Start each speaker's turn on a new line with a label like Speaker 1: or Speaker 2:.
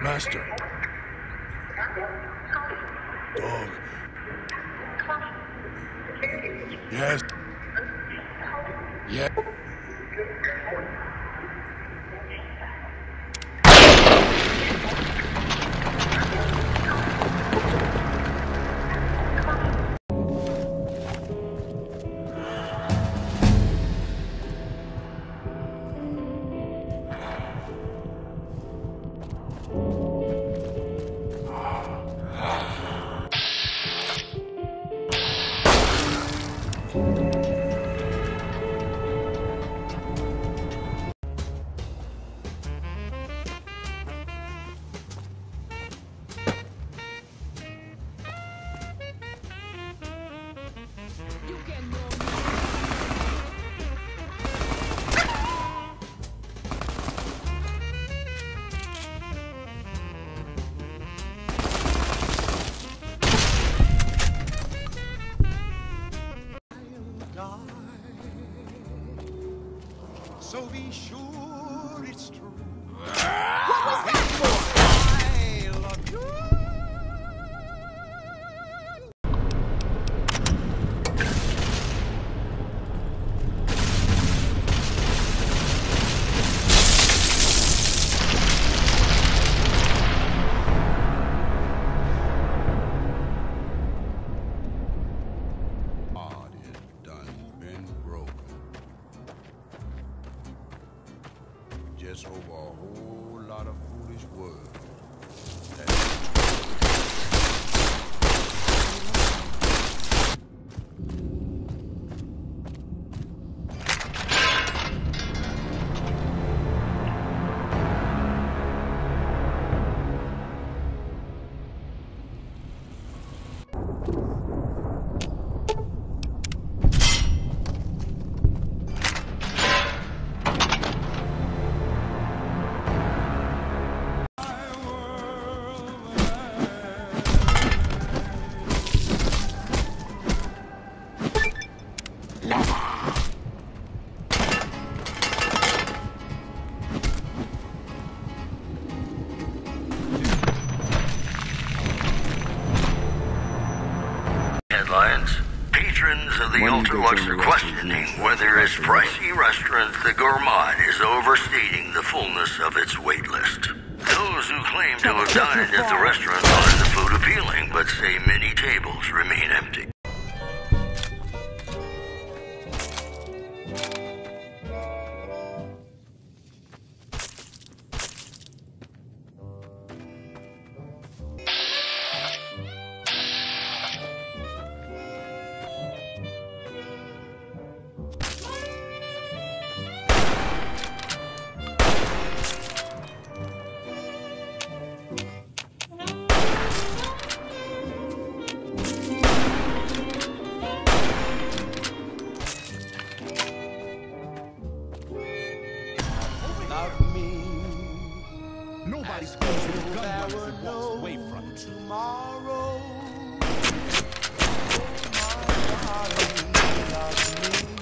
Speaker 1: Master. Dog. Yes. Yeah.
Speaker 2: So be sure it's true.
Speaker 3: What was that for?
Speaker 2: I love you.
Speaker 1: God is done been broken. Just over a whole lot of foolish words.
Speaker 4: Headlines. Patrons of the Ultralux are questioning whether its pricey restaurant, the Gourmand, is overstating the fullness of its wait list. Those who claim to have dined at the restaurant find the food appealing, but say many tables remain empty.
Speaker 2: Love me.
Speaker 5: Nobody screams with a gun
Speaker 2: There
Speaker 5: runners
Speaker 2: were
Speaker 5: and walks
Speaker 2: no
Speaker 5: away from it.
Speaker 2: tomorrow. Oh, my darling, love me.